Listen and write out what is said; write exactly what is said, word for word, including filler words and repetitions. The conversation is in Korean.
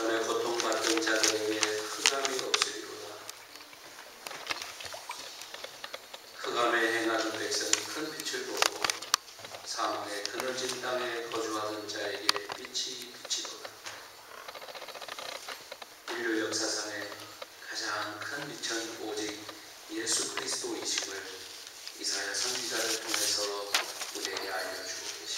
전에 고통받던 자들에게 흑암이 없으리로다. 흑암에 행하는 백성이 큰 빛을 보고 사망의 그늘진 땅에 거주하는 자에게 빛이 비치도다. 인류 역사상의 가장 큰 빛은 오직 예수 그리스도이심을 이사야 선지자를 통해서 우리에게 알려주고 계십니다.